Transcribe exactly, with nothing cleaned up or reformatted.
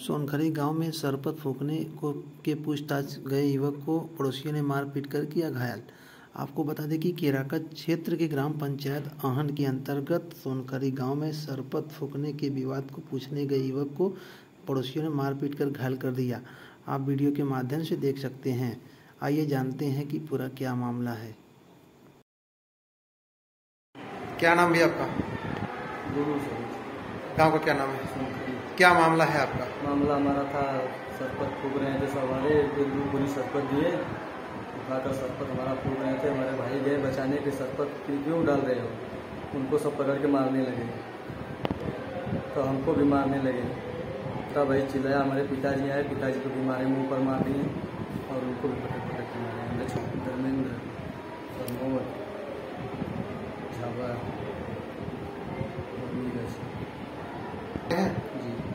सोनखरी गांव में सरपत फूंकने को के पूछताछ गए युवक को पड़ोसियों ने मारपीट कर किया घायल। आपको बता दें कि केराकत क्षेत्र के ग्राम पंचायत आहन के अंतर्गत सोनखरी गांव में सरपत फूंकने के विवाद को पूछने गए युवक को पड़ोसियों ने मारपीट कर घायल कर दिया। आप वीडियो के माध्यम से देख सकते हैं। आइए जानते हैं कि पूरा क्या मामला है। क्या नाम है आपका? गांव का क्या नाम है? क्या मामला है आपका? मामला हमारा था सरपत फूक रहे थे, सब हमारे पूरी सरपत दिए, उठाकर सरपत हमारा फूक रहे थे। हमारे भाई गए बचाने के, सरपत क्यों डाल रहे हो? उनको सब पकड़ के मारने लगे, तो हमको भी मारने लगे। तब भाई चिल्लाया, हमारे पिताजी आए, पिताजी को भी मारे, मुँह पर मार दिए और उनको भी पकड़ पकड़ के मारे। हमने छोटे धर्मेंद्र प्रमोद झाबा जी।